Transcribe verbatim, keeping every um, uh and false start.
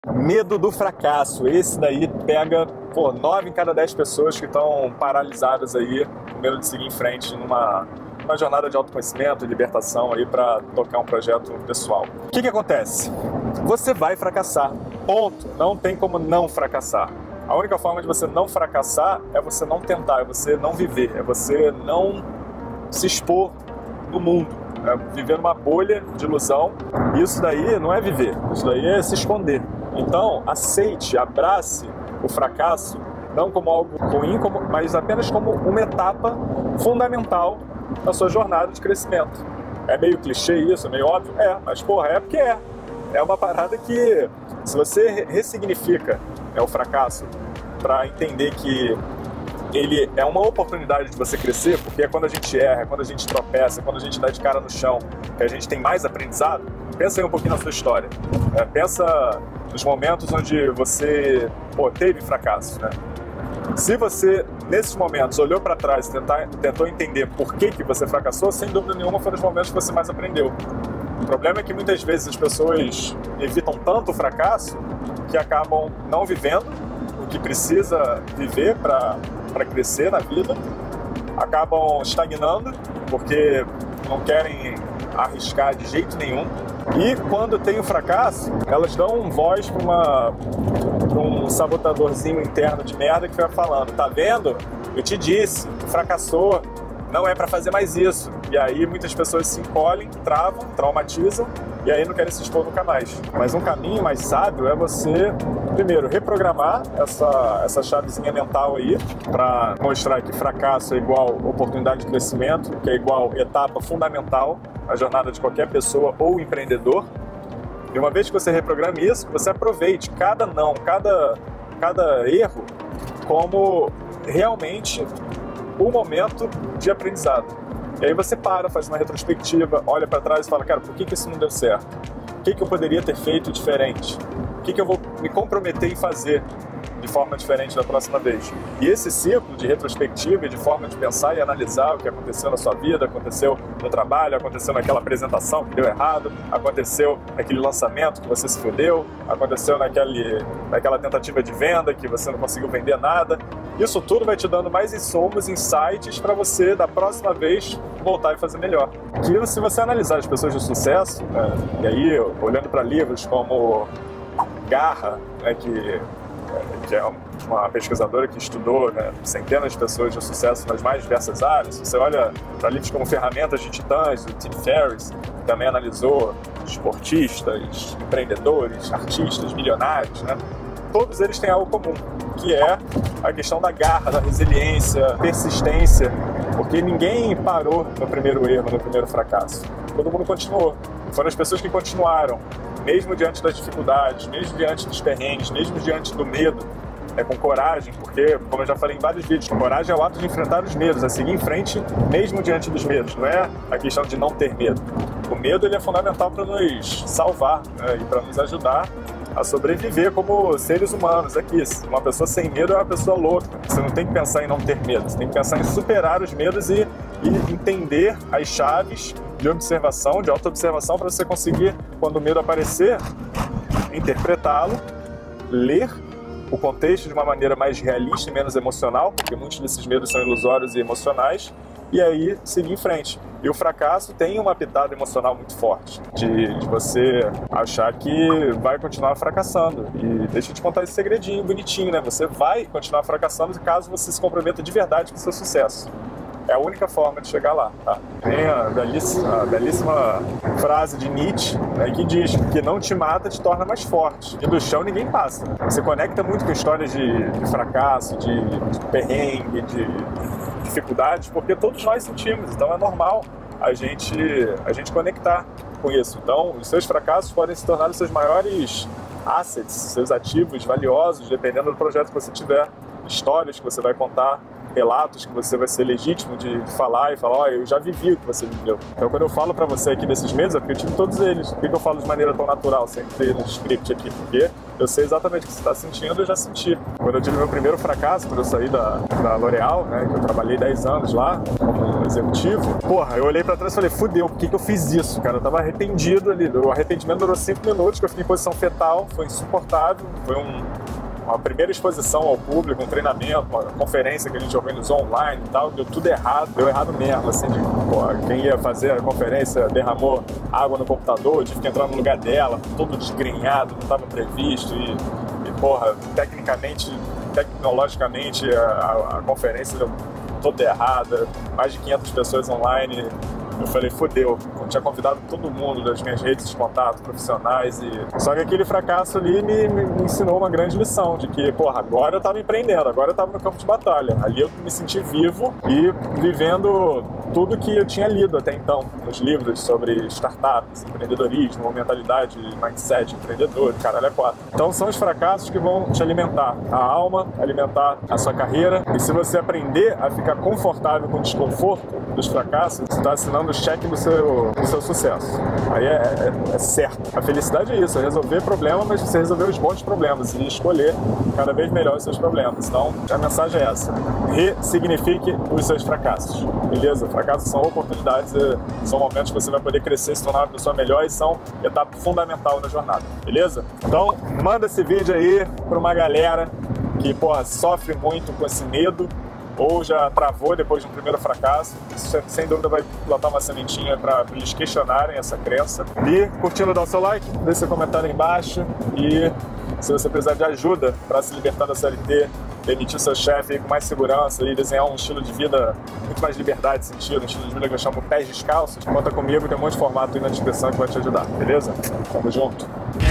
Medo do fracasso, esse daí pega, pô, nove em cada dez pessoas que estão paralisadas aí, com medo de seguir em frente numa uma jornada de autoconhecimento, de libertação aí para tocar um projeto pessoal. O que que acontece? Você vai fracassar, ponto. Não tem como não fracassar. A única forma de você não fracassar é você não tentar, é você não viver, é você não se expor no mundo, é viver numa bolha de ilusão. Isso daí não é viver, isso daí é se esconder. Então, aceite, abrace o fracasso, não como algo ruim, como, mas apenas como uma etapa fundamental na sua jornada de crescimento. É meio clichê isso, é meio óbvio? É, mas porra, é porque é. É uma parada que, se você ressignifica é, o fracasso para entender que ele é uma oportunidade de você crescer, porque é quando a gente erra, é quando a gente tropeça, é quando a gente dá de cara no chão, que a gente tem mais aprendizado. Pensa aí um pouquinho na sua história. É, pensa nos momentos onde você pô, teve fracasso, né? Se você, nesses momentos, olhou para trás e tentar, tentou entender por que, que você fracassou, sem dúvida nenhuma foram os momentos que você mais aprendeu. O problema é que muitas vezes as pessoas evitam tanto o fracasso que acabam não vivendo o que precisa viver para crescer na vida, acabam estagnando porque não querem arriscar de jeito nenhum. E quando tem o fracasso, elas dão voz para um sabotadorzinho interno de merda que vai falando: tá vendo? Eu te disse, fracassou, não é para fazer mais isso. E aí muitas pessoas se encolhem, travam, traumatizam e aí não querem se expor nunca mais. Mas um caminho mais sábio é você, primeiro, reprogramar essa, essa chavezinha mental aí para mostrar que fracasso é igual oportunidade de crescimento, que é igual etapa fundamental na jornada de qualquer pessoa ou empreendedor. E uma vez que você reprograme isso, que você aproveite cada não, cada, cada erro como realmente o momento de aprendizado. E aí você para, faz uma retrospectiva, olha para trás e fala: cara, por que que isso não deu certo? O que que eu poderia ter feito diferente? O que que eu vou me comprometer em fazer de forma diferente da próxima vez? E esse ciclo de retrospectiva e de forma de pensar e analisar o que aconteceu na sua vida, aconteceu no trabalho, aconteceu naquela apresentação que deu errado, aconteceu naquele lançamento que você se fudeu, aconteceu naquele, naquela tentativa de venda que você não conseguiu vender nada. Isso tudo vai te dando mais insumos, insights para você, da próxima vez, voltar e fazer melhor. Que se você analisar as pessoas de sucesso, né, e aí olhando para livros como Garra, né, que que é uma pesquisadora que estudou, né, centenas de pessoas de sucesso nas mais diversas áreas. Você olha para livros como Ferramentas de Titãs, do Tim Ferriss, que também analisou esportistas, empreendedores, artistas, milionários, né? Todos eles têm algo comum, que é a questão da garra, da resiliência, persistência, porque ninguém parou no primeiro erro, no primeiro fracasso. Todo mundo continuou. Foram as pessoas que continuaram, mesmo diante das dificuldades, mesmo diante dos perrengues, mesmo diante do medo, é, com coragem, porque, como eu já falei em vários vídeos, coragem é o ato de enfrentar os medos, é seguir em frente mesmo diante dos medos, não é a questão de não ter medo. O medo ele é fundamental para nos salvar, né, e para nos ajudar a sobreviver como seres humanos aqui. Uma pessoa sem medo é uma pessoa louca. Você não tem que pensar em não ter medo, você tem que pensar em superar os medos e, e entender as chaves de observação, de auto-observação, para você conseguir, quando o medo aparecer, interpretá-lo, ler o contexto de uma maneira mais realista e menos emocional, porque muitos desses medos são ilusórios e emocionais, e aí seguir em frente. E o fracasso tem uma pitada emocional muito forte, de, de você achar que vai continuar fracassando. E deixa eu te contar esse segredinho bonitinho, né? Você vai continuar fracassando caso você se comprometa de verdade com o seu sucesso. É a única forma de chegar lá, tá? Tem a belíssima, a belíssima frase de Nietzsche, né, que diz que não te mata, te torna mais forte. E do chão ninguém passa. Você conecta muito com histórias de, de fracasso, de, de perrengue, de dificuldades, porque todos nós sentimos. Então é normal a gente, a gente conectar com isso. Então os seus fracassos podem se tornar os seus maiores assets, seus ativos valiosos, dependendo do projeto que você tiver, histórias que você vai contar relatos que você vai ser legítimo de, de falar e falar, ó, oh, eu já vivi o que você viveu. Então quando eu falo pra você aqui desses meses, é porque eu tive todos eles. Por que eu falo de maneira tão natural, sem ter no script aqui? Porque eu sei exatamente o que você está sentindo, eu já senti. Quando eu tive meu primeiro fracasso, quando eu saí da, da L'Oréal, né, que eu trabalhei dez anos lá como executivo, porra, eu olhei pra trás e falei, fudeu, por que que eu fiz isso, cara? Eu tava arrependido ali. O arrependimento durou cinco minutos, que eu fiquei em posição fetal, foi insuportável, foi um... uma primeira exposição ao público, um treinamento, uma conferência que a gente organizou online e tal, deu tudo errado, deu errado mesmo, assim, de, pô, quem ia fazer a conferência derramou água no computador, eu tive que entrar no lugar dela, todo desgrenhado, não estava previsto e, e, porra, tecnicamente, tecnologicamente a, a, a conferência deu toda errada, mais de quinhentas pessoas online. Eu falei, fodeu, eu tinha convidado todo mundo das minhas redes de contato profissionais e... Só que aquele fracasso ali me, me, me ensinou uma grande lição de que, porra, agora eu tava empreendendo, agora eu tava no campo de batalha. Ali eu me senti vivo e vivendo tudo que eu tinha lido até então, nos livros sobre startups, empreendedorismo, mentalidade, mindset, empreendedor, caralho, é quatro. Então são os fracassos que vão te alimentar a alma, alimentar a sua carreira, e se você aprender a ficar confortável com o desconforto dos fracassos, você está assinando o cheque do seu, do seu sucesso. Aí é, é, é certo. A felicidade é isso, é resolver problema, mas você resolver os bons problemas e escolher cada vez melhor os seus problemas. Então, a mensagem é essa. Ressignifique os seus fracassos, beleza? Fracassos são oportunidades, são momentos que você vai poder crescer, se tornar uma pessoa melhor e são etapa fundamental na jornada, beleza? Então, manda esse vídeo aí para uma galera que, porra, sofre muito com esse medo ou já travou depois de um primeiro fracasso. Isso, sem dúvida, vai plantar uma sementinha para eles questionarem essa crença. E, curtindo, dá o seu like, deixe seu comentário aí embaixo. E se você precisar de ajuda para se libertar da C L T, demitir seu chefe com mais segurança e desenhar um estilo de vida muito mais liberdade, sentido, um estilo de vida que eu chamo pés descalços, conta comigo, tem um monte de formato aí na descrição que vai te ajudar, beleza? Tamo junto!